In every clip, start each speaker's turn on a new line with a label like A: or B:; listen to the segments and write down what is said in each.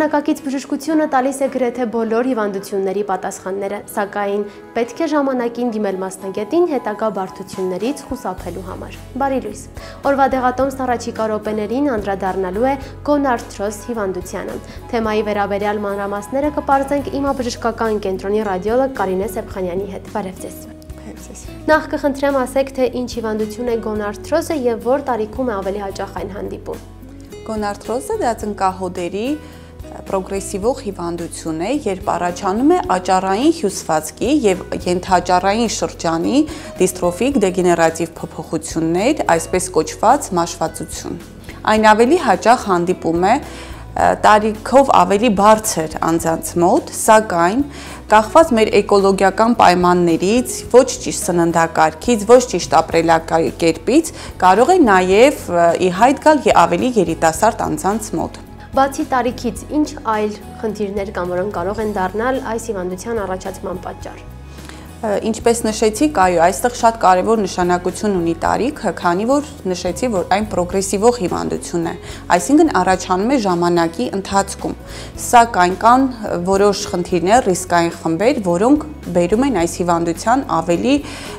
A: Ժամանակակից բժշկությունը տալիս է գրեթե բոլոր հիվանդությունների պատասխանները, սակայն պետք է ժամանակին դիմել մասնագետին հետագա բարդություններից խուսափելու համար։ Բարի լույս։ Օրվա դեղատոմսն առաջիկա րոպեներին անդրադառնալու է գոնարթրոզ հիվանդությանը։ Թեմայի վերաբերյալ մանրամասները կպարզենք իմաբժշկական կենտրոնի ռադիոլոգ Կարինե Սեփխանյանի հետ։ Բարև ձեզ։ Նախ կխնդրեմ ասեք, թե ինչ հիվանդություն է գոնարթրոզը եւ որ տարիքում է ավելի հաճախ այն հանդիպում։
B: Գոնարթրոզը դա ծնկահոդերի պրոգրեսիվող հիվանդություն է, երբ առաջանում է աճառային հյուսվածքի եւ ենթաաճառային շրջանի դիստրոֆիկ դեգեներատիվ փոփոխություններ, այսպես կոչված մաշվածություն։ Այն ավելի հաճախ հանդիպում է տարիքով ավելի բարձր անձանց մոտ, սակայն կախված մեր էկոլոգիական պայմաններից, ոչ ճիշտ սննդակարգից, ոչ ճիշտ ապրելակերպից կարող է նաև ի հայտ գալ ավելի երիտասարդ անձանց մոտ։
A: Բացի տարիքից, ինչ այլ խնդիրներ կան, որոնք կարող են դառնալ այս հիվանդության առաջացման պատճառ։
B: Ինչպես նշեցիք, այո, այստեղ շատ կարևոր նշանակություն ունի տարիքը, քանի որ նշեցի, որ այն պրոգրեսիվող հիվանդություն է, այսինքն առաջանում է ժամանակի ընթացքում, սակայն կան որոշ խնդիրներ, ռիսկային խմբեր, որոնք բերում են այս հիվանդության ավելի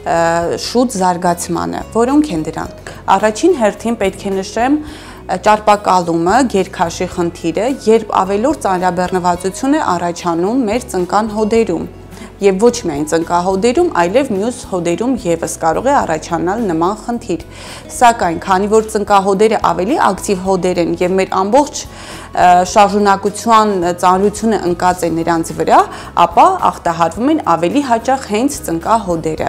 B: շուտ զարգացմանը, որոնք են դրանք։ Առաջին հերթին պետք է նշեմ ճարպակալումը, գերքաշի խնդիրը, երբ ավելորդ ծանրաբեռնվածություն է առաջանում մեր ծնկան հոդերում։ Եվ ոչ միայն ծնկահոդերում, այլև մյուս հոդերում ևս կարող է առաջանալ նման խնդիր։ Սակայն, քանի որ ծնկահոդերը ավելի ակտիվ հոդեր են եւ մեր ամբողջ շարժունակության ծանրությունը ընկած է նրանց վրա, ապա ախտահարվում են ավելի հաճախ հենց ծնկահոդերը։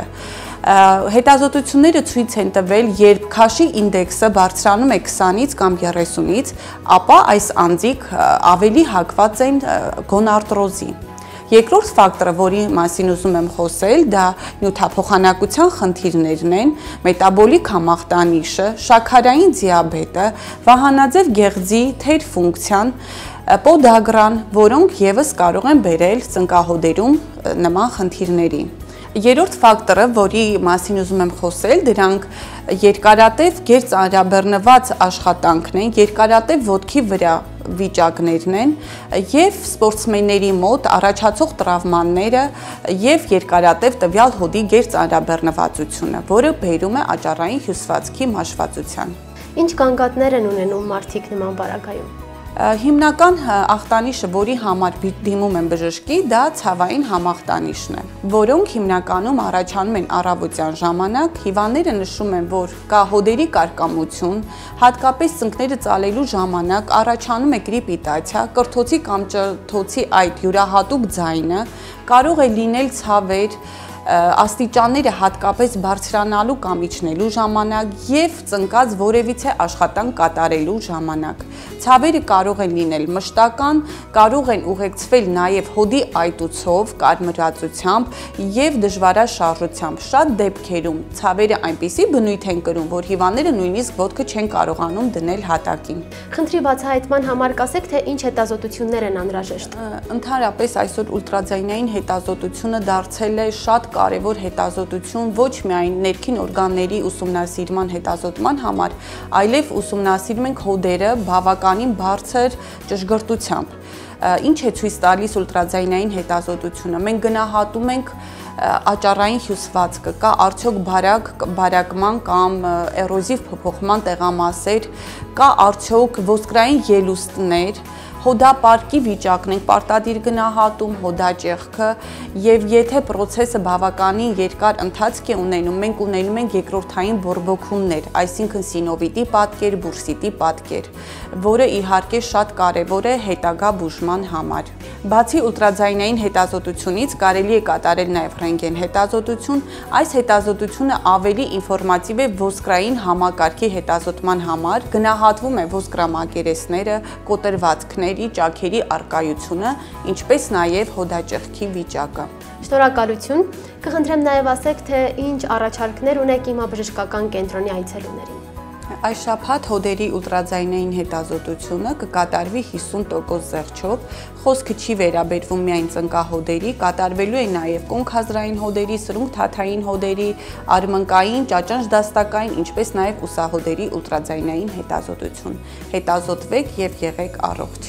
B: Հետազոտությունները ցույց են տվել, երբ քաշի ինդեքսը բարձրանում է 20-ից կամ 30-ից, ապա այս անձիկ ավելի հակված են գոնարթրոզի։ Երկրորդ ֆակտորը, որի մասին ուզում եմ խոսել, դա նյութափոխանակության խնդիրներն են, մետաբոլիկ համախտանիշը, շաքարային դիաբետը, վահանաձև գեղձի թեր ֆունկցիան, պոդագրան, որոնք ևս կարող են բերել ծնկահոդերում նման խնդիրների։ Երրորդ ֆակտորը, որի մասին ուզում եմ խոսել, դրանք երկարատև գերծանրաբեռնված աշխատանքն են, երկարատև ոտքի վրա վիճակներն են եւ սպորտսմենների մոտ առաջացող տրավմաները եւ երկարատև տվյալ հոդի գերծանրաբեռնվածությունը, որը բերում է աճառային հյուսվածքի մաշվածության։
A: Ինչ կանգատներ են ունենում մարդիկ նման բարակայում։
B: Հիմնական ախտանիշը, որի համար դիմում են բժշկի, դա ցավային համախտանիշն է, որոնք հիմնականում առաջանում են առավոտյան ժամանակ։ Հիվանդները նշում են, որ կա հոդերի կարկամություն, հատկապես ծնկները ծալելու ժամանակ առաջանում է կրիպիտացիա, կրթոցի կամ ճրթոցի այդ յուրահատուկ ձայնը, կարող է լինել ցավեր, աստիճանները հատկապես բարձրանալու կամ իջնելու ժամանակ եւ ծնկած որևիցե աշխատանք կատարելու ժամանակ։ Ցավերը կարող են լինել մշտական, կարող են ուղեկցվել նաեւ հոդի այտուցով, կարմրածությամբ եւ դժվարաշարժությամբ։ Շատ դեպքերում ցավերը այնպիսի բնույթ են կրում, որ հիվանդները նույնիսկ ոտքը չեն կարողանում դնել հատակին։
A: Խնդրի բացահայտման համար կասեք, թե ինչ հետազոտություններ են անհրաժեշտ։
B: Ընդհանրապես այսօր ուլտրաձայնային հետազոտությունը դարձել է շատ կարևոր հետազոտություն ոչ միայն ներքին օրգանների ուսումնասիրման հետազոտման համար, այլև ուսումնասիրում ենք հոդերը բավականին բարձր ճշգրտությամբ։ Ինչ է ցույց տալիս ուլտրաձայնային հետազոտությունը։ Մենք գնահատում ենք աճառային հյուսվածքը, կա արդյոք բարակման կամ էրոզիվ փոփոխման տեղամասեր, կա արդյոք ոսկրային ելուստներ, հոդապարկի վիճակն ենք պարտադիր գնահատում, հոդաճեղքը եւ եթե process-ը բավականին երկար ընթացք է ունենում, մենք ունենում ենք երկրորդային բորբոքումներ, այսինքն սինովիտի պատկեր, բուրսիտի պատկեր, որը իհարկե շատ կարեւոր է հետագա բուժման համար։ Բացի ուլտրաձայնային հետազոտությունից կարելի է կատարել նաեւ ռենտգեն հետազոտություն, այս հետազոտությունը ավելի ինֆորմատիվ է ոսկրային համակարգի հետազոտման համար, գնահատվում է ոսկրամակերեսները, կոտրվածքներ, ճաքերի արկայությունը, ինչպես նաև հոդաճեղքի վիճակը։
A: Շնորհակալություն։ Կխնդրեմ նաև ասեք, թե ինչ առաջարկներ ունեք իմաբժշկական կենտրոնի այցելուներին։
B: Այս շաբաթ հոդերի ուլտրաձայնային հետազոտությունը կկատարվի 50% զեղչով, խոսքը չի վերաբերվում միայն ծնկահոդերի, կատարվելու է նաև կոնքազրային հոդերի, սրունք-թաթային հոդերի, արմնկային, ճաճանչ դաստակային, ինչպես նաև ուսահոդերի ուլտրաձայնային հետազոտություն։ Հետազոտվեք եւ եղեք առողջ։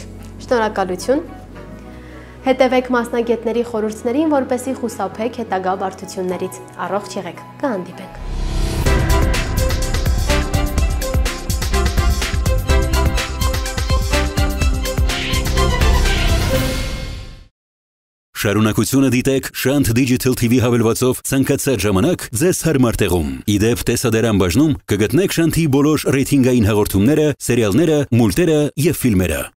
A: Շնորհակալություն։ Հետևեք մասնագետների խորհուրդներին, որպեսզի խուսափեք հետագա բարդություններից։ Առողջ եղեք։ Կհանդիպենք։
C: Շարունակությունը դիտեք Շանթ Digital TV հավելվածով ցանկացած ժամանակ ձեզ հարմար տեղում։ Իդեպ տեսադարան բաժնում կգտնեք Շանթի բոլոր ռեյթինգային հաղորդումները, սերիալները, մուլտերը եւ ֆիլմերը։